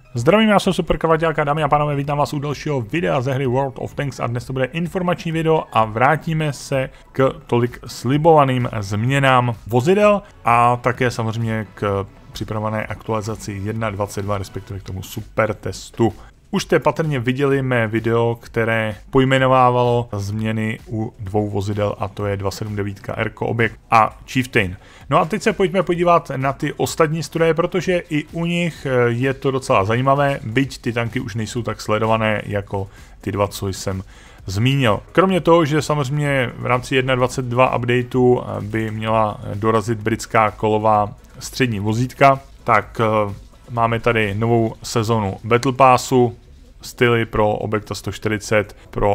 Zdravím, já jsem Super Kravaťák a dámy a pánové, vítám vás u dalšího videa ze hry World of Tanks a dnes to bude informační video a vrátíme se k tolik slibovaným změnám vozidel a také samozřejmě k připravované aktualizaci 1.22, respektive k tomu super testu. Už jste patrně viděli mé video, které pojmenovávalo změny u dvou vozidel, a to je 279 Airco Objekt a Chieftain. No a teď se pojďme podívat na ty ostatní stroje, protože i u nich je to docela zajímavé, byť ty tanky už nejsou tak sledované jako ty dva, co jsem zmínil. Kromě toho, že samozřejmě v rámci 1.22 updateu by měla dorazit britská kolová střední vozítka, tak máme tady novou sezonu Battle Passu, styly pro Objekta 140, pro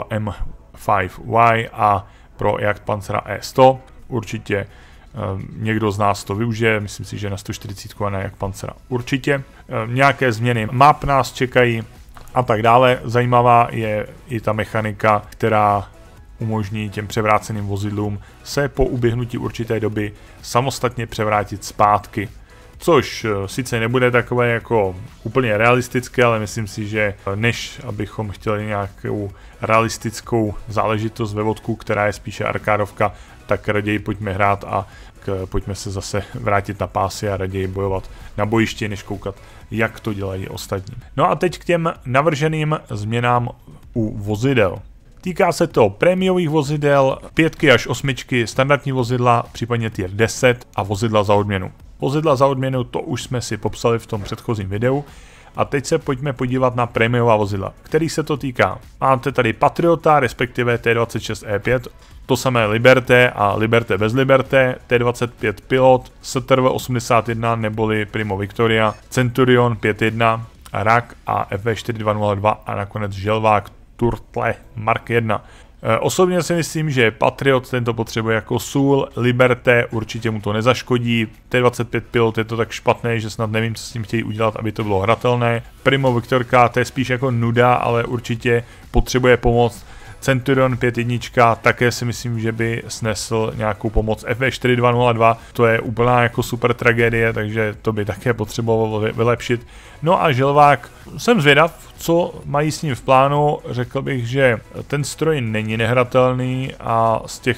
M5Y a pro Jagdpanzera E100. Určitě někdo z nás to využije, myslím si, že na 140 a na Jagdpanzera určitě. Nějaké změny map nás čekají a tak dále. Zajímavá je i ta mechanika, která umožní těm převráceným vozidlům se po uběhnutí určité doby samostatně převrátit zpátky. Což sice nebude takové jako úplně realistické, ale myslím si, že než abychom chtěli nějakou realistickou záležitost ve vodku, která je spíše arkádovka, tak raději pojďme hrát a pojďme se zase vrátit na pásy a raději bojovat na bojišti, než koukat, jak to dělají ostatní. No a teď k těm navrženým změnám u vozidel. Týká se to prémiových vozidel, 5 až 8, standardní vozidla, případně tier 10 a vozidla za odměnu. Vozidla za odměnu, to už jsme si popsali v tom předchozím videu. A teď se pojďme podívat na prémiová vozidla, který se to týká. Máte tady Patriota, respektive T26E5, to samé Liberté a Liberté bez Liberté, T25 Pilot, STRV 81 neboli Primo Victoria, Centurion 5.1, RAK a FV4202 a nakonec želvák Turtle Mark 1. Osobně si myslím, že Patriot tento potřebuje jako sůl, Liberté určitě mu to nezaškodí, T25 Pilot je to tak špatné, že snad nevím, co s tím chtějí udělat, aby to bylo hratelné. Primo Victorka, to je spíš jako nuda, ale určitě potřebuje pomoc. Centurion 5.1 také si myslím, že by snesl nějakou pomoc. FV4202, to je úplná jako super tragédie, takže to by také potřebovalo vylepšit. No a želvák, jsem zvědav, co mají s ním v plánu. Řekl bych, že ten stroj není nehratelný a z těch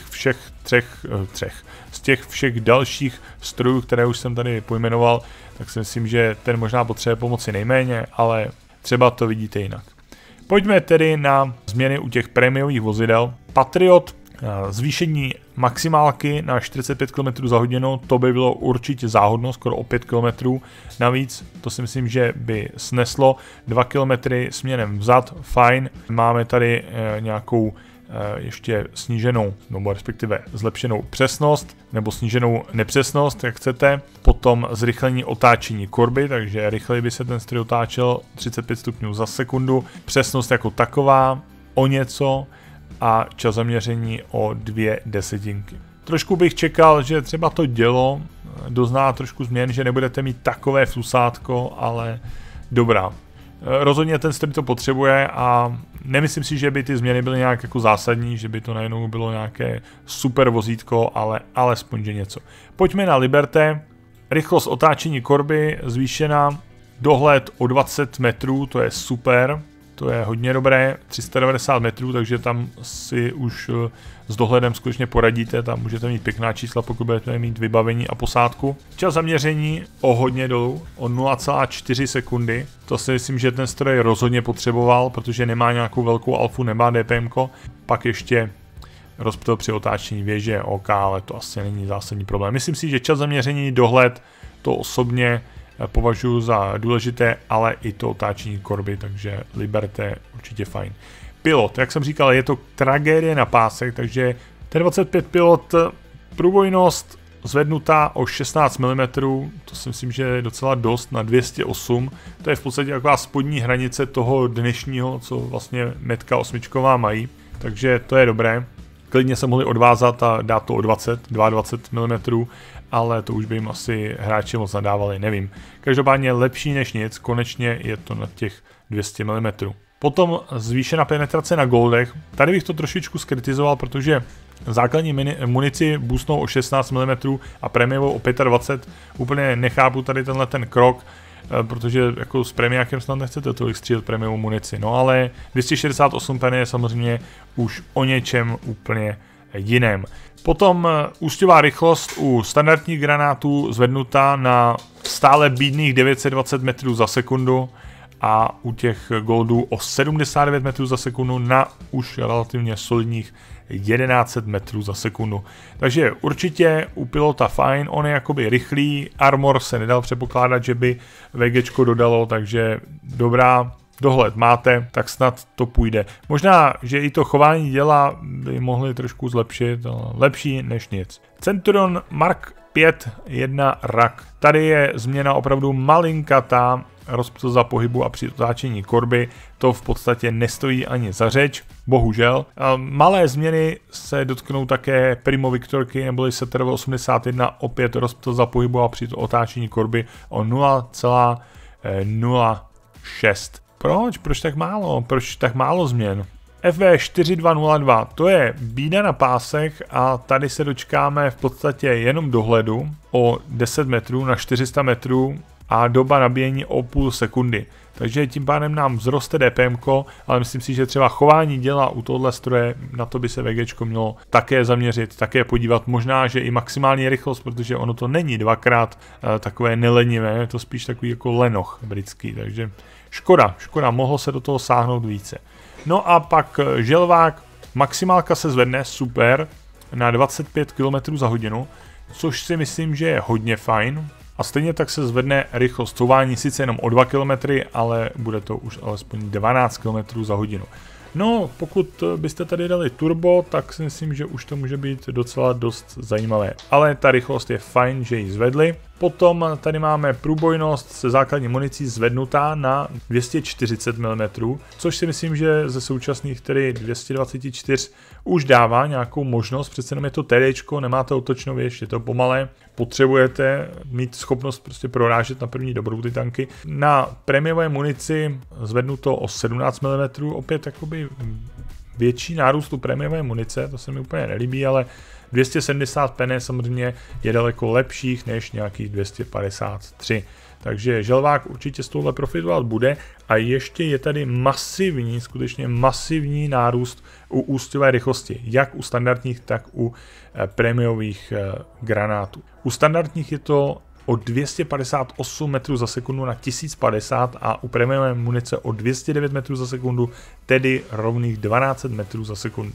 všech dalších strojů, které už jsem tady pojmenoval, tak si myslím, že ten možná potřebuje pomoci nejméně, ale třeba to vidíte jinak. Pojďme tedy na změny u těch prémiových vozidel. Patriot, zvýšení maximálky na 45 km za hodinu, to by bylo určitě záhodno, skoro o 5 km navíc, to si myslím, že by sneslo. 2 km směrem vzad, fajn. Máme tady nějakou ještě sníženou, nebo respektive zlepšenou přesnost, nebo sníženou nepřesnost, jak chcete. Potom zrychlení otáčení korby, takže rychleji by se ten stroj otáčel 35 stupňů za sekundu. Přesnost jako taková o něco a čas zaměření o 0,2. Trošku bych čekal, že třeba to dělo dozná trošku změn, že nebudete mít takové flusátko, ale dobrá. Rozhodně ten stroj to potřebuje a nemyslím si, že by ty změny byly nějak jako zásadní, že by to najednou bylo nějaké super vozítko, ale alespoň že něco. Pojďme na Liberté. Rychlost otáčení korby zvýšená, dohled o 20 metrů, to je super, to je hodně dobré, 390 metrů, takže tam si už s dohledem skutečně poradíte, tam můžete mít pěkná čísla, pokud budete mít vybavení a posádku. Čas zaměření o hodně dolů, o 0,4 sekundy, to si myslím, že ten stroj rozhodně potřeboval, protože nemá nějakou velkou alfu, nemá DPMko, pak ještě rozptyl při otáčení věže, OK, ale to asi není zásadní problém. Myslím si, že čas zaměření, dohled, to osobně považuji za důležité, ale i to otáčení korby, takže Liberté určitě fajn. Pilot, jak jsem říkal, je to tragédie na pásech, takže T25 Pilot, průbojnost zvednutá o 16 mm, to si myslím, že je docela dost na 208, to je v podstatě taková spodní hranice toho dnešního, co vlastně metka 8 mají, takže to je dobré. Klidně se mohli odvázat a dát to o 22 mm, ale to už by jim asi hráči moc nadávali, nevím. Každopádně lepší než nic, konečně je to na těch 200 mm. Potom zvýšená penetrace na goldech, tady bych to trošičku skritizoval, protože základní munici boostnou o 16 mm a prémiovou o 25, úplně nechápu tady tenhle ten krok. protože jako s premiákem snad nechcete tolik střílet prémiovou munici. No ale 268 penny je samozřejmě už o něčem úplně jiném. Potom ústěvá rychlost u standardních granátů zvednutá na stále bídných 920 metrů za sekundu a u těch goldů o 79 metrů za sekundu na už relativně solidních 1100 metrů za sekundu. Takže určitě u pilota fajn, on je jakoby rychlý, armor se nedal předpokládat, že by VGčko dodalo, takže dobrá. Dohled máte, tak snad to půjde. Možná, že i to chování děla by mohli trošku zlepšit, ale lepší než nic. Centurion Mark 5.1 RAK. Tady je změna opravdu malinkatá, rozptyl za pohybu a při otáčení korby. To v podstatě nestojí ani za řeč, bohužel. Malé změny se dotknou také Primo Viktorky, neboli Setter 81, opět rozptyl za pohybu a při otáčení korby o 0,06. Proč tak málo? Proč tak málo změn? FV4202, to je bída na pásech a tady se dočkáme v podstatě jenom dohledu o 10 metrů na 400 metrů a doba nabíjení o půl sekundy. Takže tím pádem nám vzroste DPMko, ale myslím si, že třeba chování děla u tohle stroje, na to by se VGčko mělo také zaměřit, také podívat, možná, že i maximální rychlost, protože ono to není dvakrát takové nelenivé, je to spíš takový jako lenoch britský, takže škoda, mohlo se do toho sáhnout více. No a pak želvák, maximálka se zvedne, super, na 25 km za hodinu, což si myslím, že je hodně fajn. A stejně tak se zvedne rychlost couvání sice jenom o 2 km, ale bude to už alespoň 12 km za hodinu. No, pokud byste tady dali turbo, tak si myslím, že už to může být docela dost zajímavé. Ale ta rychlost je fajn, že ji zvedli. Potom tady máme průbojnost se základní municí zvednutá na 240 mm, což si myslím, že ze současných tedy 224 už dává nějakou možnost, přece jenom je to TDčko, nemáte otočnou věž, je to pomalé, potřebujete mít schopnost prostě prorážet na první dobrou ty tanky. Na prémiové munici zvednuto o 17 mm, opět jakoby větší nárůst u prémiové munice, to se mi úplně nelíbí, ale 270 penny samozřejmě je daleko lepších než nějakých 253. Takže želvák určitě z tohle profitovat bude a ještě je tady masivní, skutečně masivní nárůst u ústěvé rychlosti, jak u standardních, tak u prémiových granátů. U standardních je to o 258 metrů za sekundu na 1050 a u prémiové munice o 209 metrů za sekundu, tedy rovných 1200 metrů za sekundu.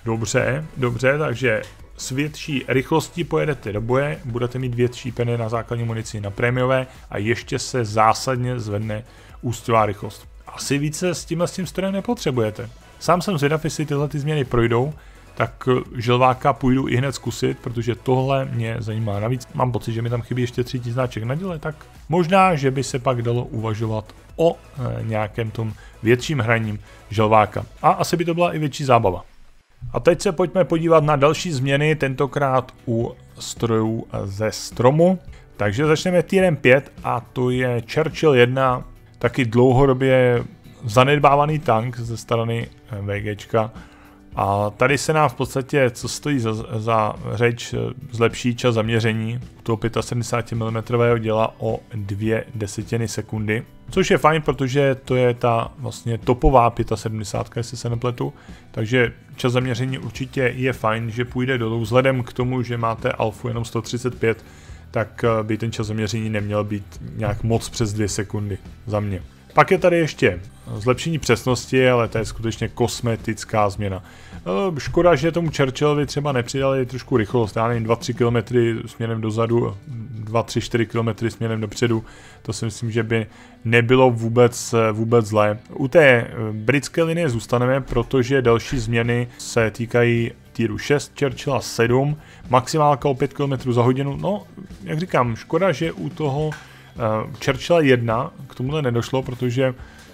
Dobře, takže s větší rychlostí pojedete do boje, budete mít větší penny na základní munici na prémiové a ještě se zásadně zvedne ústěvá rychlost. Asi více s tím strojem nepotřebujete. Sám jsem zvědav, jestli tyhle ty změny projdou, tak želváka půjdu i hned zkusit, protože tohle mě zajímá. Navíc mám pocit, že mi tam chybí ještě 3 značek na děle, tak možná, že by se pak dalo uvažovat o nějakém tom větším hraním želváka. A asi by to byla i větší zábava. A teď se pojďme podívat na další změny, tentokrát u strojů ze stromu. Takže začneme tírem 5 a to je Churchill 1, taky dlouhodobě zanedbávaný tank ze strany VGčka. A tady se nám v podstatě, co stojí za řeč, zlepší čas zaměření u toho 75 mm děla o 0,2 sekundy. Což je fajn, protože to je ta vlastně topová 75, jestli se nepletu. Takže čas zaměření určitě je fajn, že půjde dolů. Vzhledem k tomu, že máte alfu jenom 135, tak by ten čas zaměření neměl být nějak moc přes 2 sekundy za mě. Pak je tady ještě zlepšení přesnosti, ale to je skutečně kosmetická změna. Škoda, že tomu Churchillovi třeba nepřidali trošku rychlost, já nevím, 2-3 km směrem dozadu, 2-3-4 km směrem dopředu, to si myslím, že by nebylo vůbec zlé. U té britské linie zůstaneme, protože další změny se týkají týru 6, Churchilla 7, maximálka o 5 km za hodinu, no, jak říkám, škoda, že u toho Churchilla 1 k tomuhle nedošlo, protože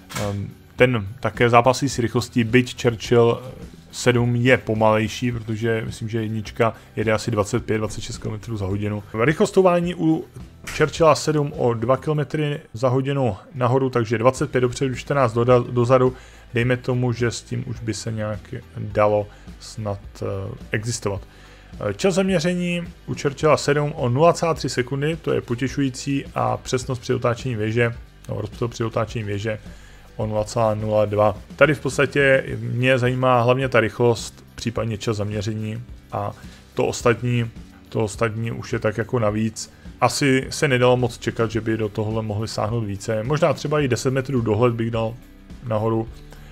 ten také zápasí s rychlostí, byť Churchill 7 je pomalejší, protože myslím, že jednička jede asi 25-26 km za hodinu. Rychlostování u Churchilla 7 o 2 km za hodinu nahoru, takže 25 dopředu, 14 dozadu. Dejme tomu, že s tím už by se nějak dalo snad existovat. Čas zaměření u Churchilla 7 o 0,3 sekundy, to je potěšující, a přesnost při otáčení věže, no rozptyl při otáčení věže o 0,02. Tady v podstatě mě zajímá hlavně ta rychlost, případně čas zaměření, a to ostatní už je tak jako navíc. Asi se nedalo moc čekat, že by do tohle mohli sáhnout více. Možná třeba i 10 metrů dohled bych dal nahoru,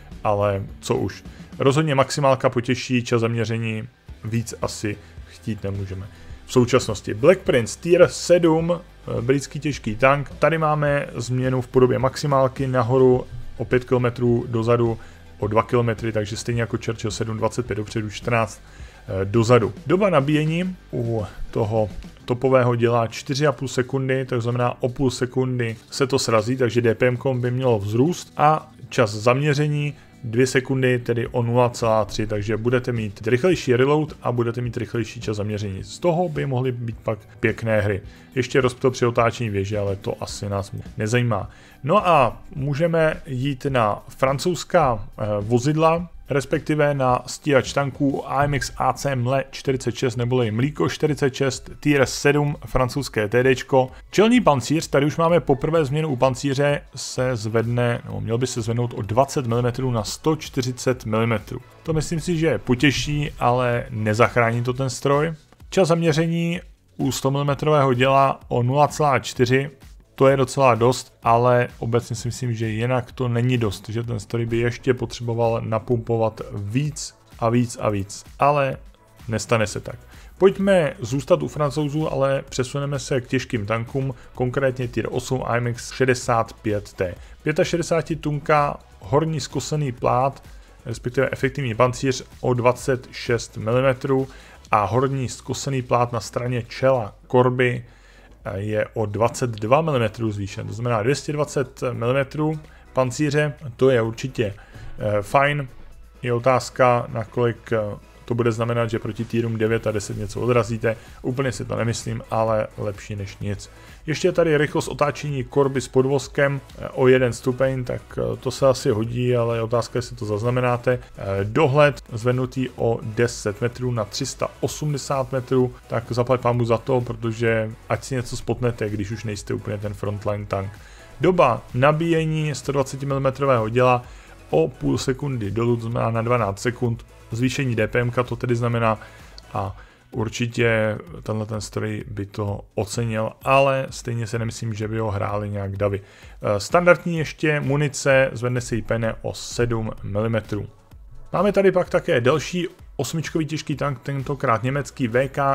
ale co už. Rozhodně maximálka potěší, čas zaměření, víc asi chtít nemůžeme. V současnosti Black Prince Tier 7, britský těžký tank. Tady máme změnu v podobě maximálky nahoru o 5 km, dozadu o 2 km, takže stejně jako Churchill 7, 25 dopředu, 14 dozadu. Doba nabíjení u toho topového dělá 4,5 sekundy, to znamená o půl sekundy se to srazí, takže DPM by mělo vzrůst, a čas zaměření 2 sekundy, tedy o 0,3, takže budete mít rychlejší reload a budete mít rychlejší čas zaměření. Z toho by mohly být pak pěkné hry. Ještě rozptyl při otáčení věže, ale to asi nás nezajímá. No a můžeme jít na francouzská vozidla, respektive na stíhač tanků AMX AC MLE 46 neboli Mlíko 46 Tier 7 francouzské TDčko. Čelní pancíř, tady už máme poprvé změnu u pancíře, se zvedne, nebo měl by se zvednout o 20 mm na 140 mm. To myslím si, že potěší, ale nezachrání to ten stroj. Čas zaměření u 100 mm děla o 0,4. To je docela dost, ale obecně si myslím, že jinak to není dost, že ten stroj by ještě potřeboval napumpovat víc a víc a víc, ale nestane se tak. Pojďme zůstat u Francouzů, ale přesuneme se k těžkým tankům, konkrétně Tier 8 AMX 65T. 65 tunka, horní zkosený plát, respektive efektivní pancíř o 26 mm a horní zkosený plát na straně čela korby je o 22 mm zvýšen, to znamená 220 mm pancíře, to je určitě fajn. Je otázka, nakolik to bude znamenat, že proti tírům 9 a 10 něco odrazíte, úplně si to nemyslím, ale lepší než nic. Ještě je tady rychlost otáčení korby s podvozkem o 1 stupeň, tak to se asi hodí, ale je otázka, jestli to zaznamenáte. Dohled zvednutý o 10 metrů na 380 metrů, tak zaplať pánbůh za to, protože ať si něco spotnete, když už nejste úplně ten frontline tank. Doba nabíjení 120 mm děla o půl sekundy dolů, to znamená na 12 sekund. Zvýšení DPM to tedy znamená, a určitě tenhle ten stroj by to ocenil, ale stejně se nemyslím, že by ho hráli nějak davy. Standardní ještě munice, zvedne se jí pene o 7 mm. Máme tady pak také další osmičkový těžký tank, tentokrát německý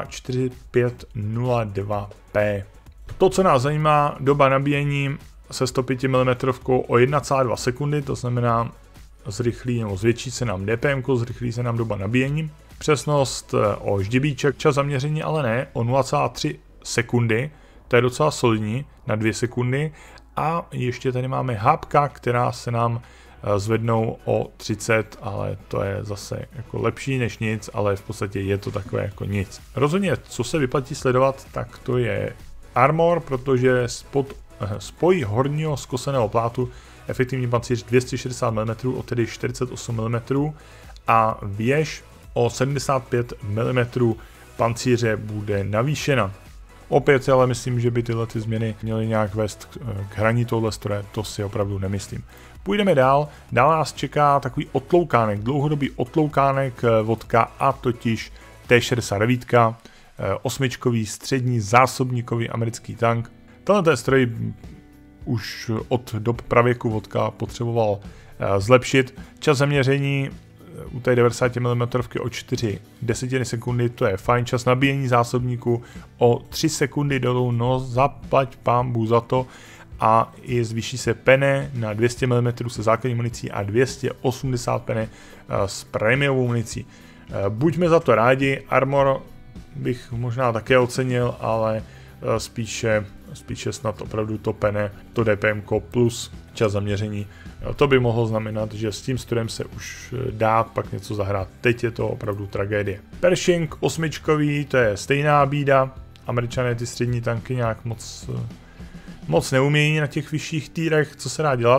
VK4502P. To, co nás zajímá, doba nabíjení se 105 mm o 1,2 sekundy, to znamená zrychlí nebo zvětší se nám DPM, zrychlí se nám doba nabíjení. Přesnost o ždibíček, čas zaměření ale ne, o 0,3 sekundy, to je docela solidní, na 2 sekundy. A ještě tady máme hápka, která se nám zvednou o 30, ale to je zase jako lepší než nic, ale v podstatě je to takové jako nic. Rozhodně, co se vyplatí sledovat, tak to je armor, protože spoj horního zkoseného plátu, efektivní pancíř 260 mm, tedy 48 mm, a věž o 75 mm pancíře bude navýšena. Opět si ale myslím, že by tyhle ty změny měly nějak vést k hraní tohle stroje, to si opravdu nemyslím. Půjdeme dál, dál nás čeká takový otloukánek, dlouhodobý otloukánek vodka, a totiž T-69, osmičkový střední zásobníkový americký tank. Tenhle stroj už od dob pravěku vodka potřeboval zlepšit. Čas zaměření u té 90 mm o 4 desetiny sekundy, to je fajn. Čas nabíjení zásobníku o 3 sekundy dolů, no zaplať pánbůh za to. A i zvýší se pene na 200 mm se základní municí a 280 pene s prémiovou municí. Buďme za to rádi, armor bych možná také ocenil, ale spíše snad opravdu to pene, to DPM plus čas zaměření. To by mohlo znamenat, že s tím strojem se už dá pak něco zahrát. Teď je to opravdu tragédie. Pershing osmičkový, to je stejná bída. Američané ty střední tanky nějak moc neumějí na těch vyšších týrech, co se dá dělat.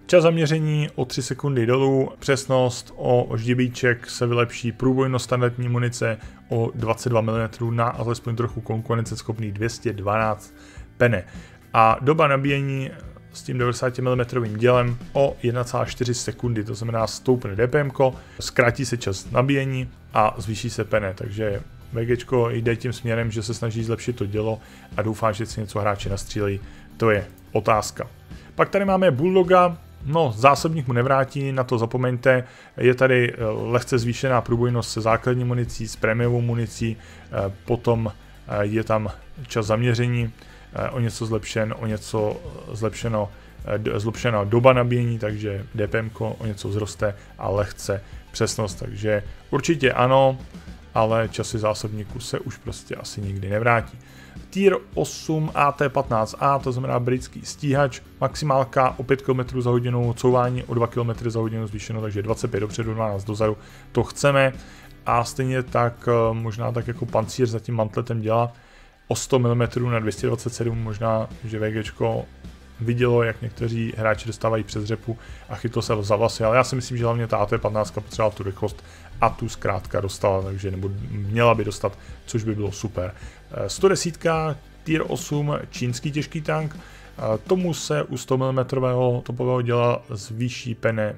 Čas zaměření o 3 sekundy dolů, přesnost o ždibíček se vylepší, průbojnost standardní munice o 22 mm na alespoň trochu konkurenceschopný 212 pene. A doba nabíjení s tím 90 mm dělem o 1,4 sekundy, to znamená stoupne DPM, zkrátí se čas nabíjení a zvýší se pene, takže VGčko jde tím směrem, že se snaží zlepšit to dělo a doufám, že si něco hráči nastřílejí, to je otázka. Pak tady máme Bulldoga, no zásobník mu nevrátí, na to zapomeňte, je tady lehce zvýšená průbojnost se základní municí, s prémiovou municí, potom je tam čas zaměření, o něco zlepšen, o něco zlepšená doba nabíjení, takže DPM o něco vzroste a lehce přesnost, takže určitě ano, ale časy zásobníku se už prostě asi nikdy nevrátí. Tier 8 AT-15A, to znamená britský stíhač, maximálka o 5 km za hodinu, couvání o 2 km za hodinu zvýšeno, takže 25 dopředu, 12 dozadu, to chceme. A stejně tak, možná tak jako pancíř za tím mantletem dělá o 100 mm na 227, možná, že VGčko vidělo, jak někteří hráči dostávají přes řepu a chytlo se za vlasy, ale já si myslím, že hlavně ta AT-15 potřebovala tu rychlost a tu zkrátka dostala, takže nebo měla by dostat, což by bylo super. 110 Tier 8 čínský těžký tank, tomu se u 100 mm topového děla zvýší pene.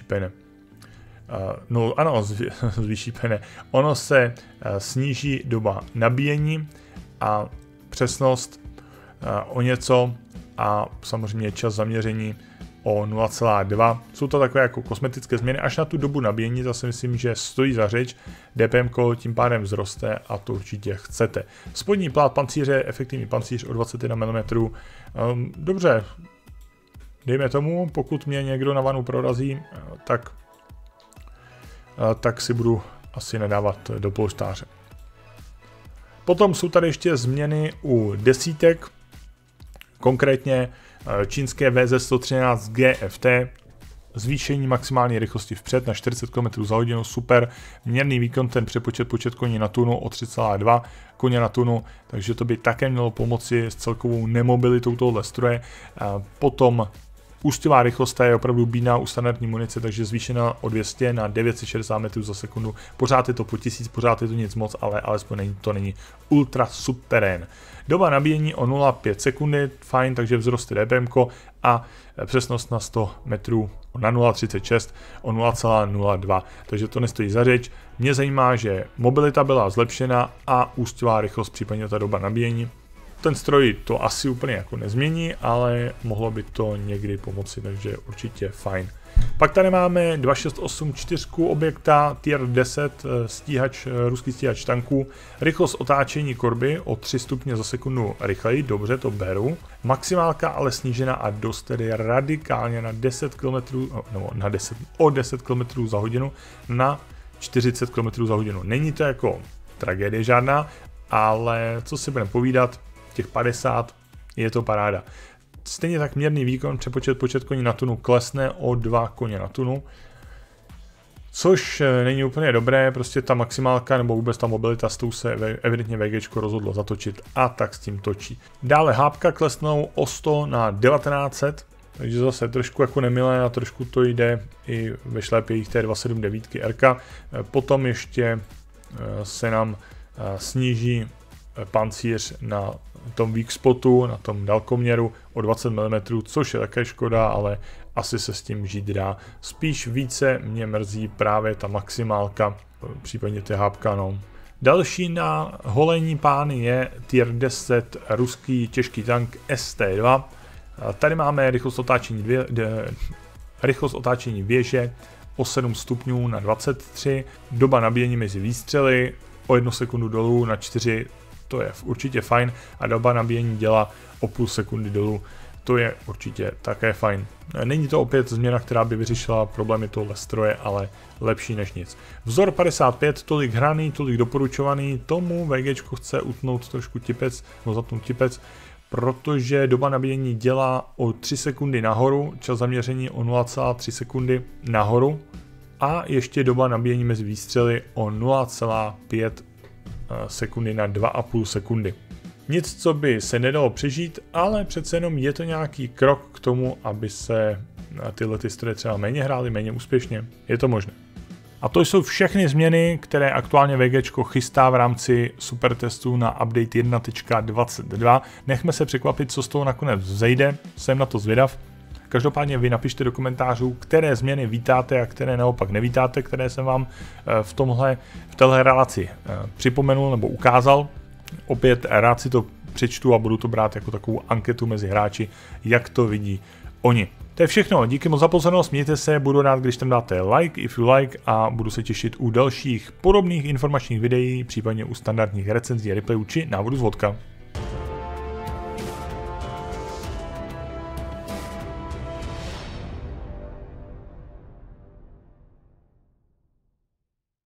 No ano, zvýší pene. Ono se sníží doba nabíjení a přesnost o něco a samozřejmě čas zaměření o 0,2. Jsou to takové jako kosmetické změny, až na tu dobu nabíjení zase myslím, že stojí za řeč, DPM tím pádem vzroste a to určitě chcete. Spodní plát pancíře, efektivní pancíř o 21 mm, dobře, dejme tomu, pokud mě někdo na vanu prorazí, tak si budu asi nedávat do polštáře. Potom jsou tady ještě změny u desítek, konkrétně čínské VZ113 GFT, zvýšení maximální rychlosti vpřed na 40 km za hodinu, super, měrný výkon, ten počet koní na tunu o 3,2 koně na tunu, takže to by také mělo pomoci s celkovou nemobilitou tohoto stroje. Potom ústěvá rychlost je opravdu bídná u standardní munice, takže zvýšena o 200 na 960 metrů za sekundu. Pořád je to po 1000, pořád je to nic moc, ale alespoň to není ultra subterén. Doba nabíjení o 0,5 sekundy, fajn, takže vzroste DPM a přesnost na 100 metrů na 0,36 o 0,02, takže to nestojí za řeč. Mě zajímá, že mobilita byla zlepšena a ústěvá rychlost, případně ta doba nabíjení. Ten stroj to asi úplně jako nezmění, ale mohlo by to někdy pomoci, takže určitě fajn. Pak tady máme 2684 objekta, tier 10 stíhač, ruský stíhač tanků, rychlost otáčení korby o 3 stupně za sekundu rychleji, dobře, to beru. Maximálka ale snížena a dost tedy radikálně na 10 km, nebo o 10 km za hodinu na 40 km za hodinu. Není to jako tragédie žádná, ale co si budeme povídat, těch 50 je to paráda. Stejně tak měrný výkon, počet koní na tunu klesne o 2 koně na tunu, což není úplně dobré, prostě ta maximálka nebo vůbec ta mobilita, s tou se evidentně VGčko rozhodlo zatočit a tak s tím točí. Dále hápka klesnou o 100 na 1900, takže zase trošku jako nemilé a trošku to jde i ve šlépějích té 279 RK. Potom ještě se nám sníží pancíř na tom weak spotu, na tom dalekoměru o 20 mm, což je také škoda, ale asi se s tím žít dá. Spíš více mě mrzí právě ta maximálka, případně ty hápka, no. Další na holení pány je tier 10 ruský těžký tank ST2. Tady máme rychlost otáčení věže o 7 stupňů na 23, doba nabíjení mezi výstřely o 1 sekundu dolů na 4, to je určitě fajn, a doba nabíjení děla o půl sekundy dolů, to je určitě také fajn. Není to opět změna, která by vyřešila problémy tohle stroje, ale lepší než nic. Vzor 55, tolik hraný, tolik doporučovaný, tomu VGčko chce utnout trošku tipec, no zatnout tipec, protože doba nabíjení dělá o 3 sekundy nahoru, čas zaměření o 0,3 sekundy nahoru a ještě doba nabíjení mezi výstřely o 0,5 sekundy na 2,5 sekundy. Nic, co by se nedalo přežít, ale přece jenom je to nějaký krok k tomu, aby se tyhle stroje třeba méně hrály, méně úspěšně. Je to možné. A to jsou všechny změny, které aktuálně VGčko chystá v rámci supertestů na update 1.22. Nechme se překvapit, co z toho nakonec vzejde, jsem na to zvědav. Každopádně vy napište do komentářů, které změny vítáte a které naopak nevítáte, které jsem vám v téhle relaci připomenul nebo ukázal. Opět rád si to přečtu a budu to brát jako takovou anketu mezi hráči, jak to vidí oni. To je všechno, díky moc za pozornost, mějte se, budu rád, když tam dáte like, if you like, a budu se těšit u dalších podobných informačních videí, případně u standardních recenzí, replayů či návodů z vodka.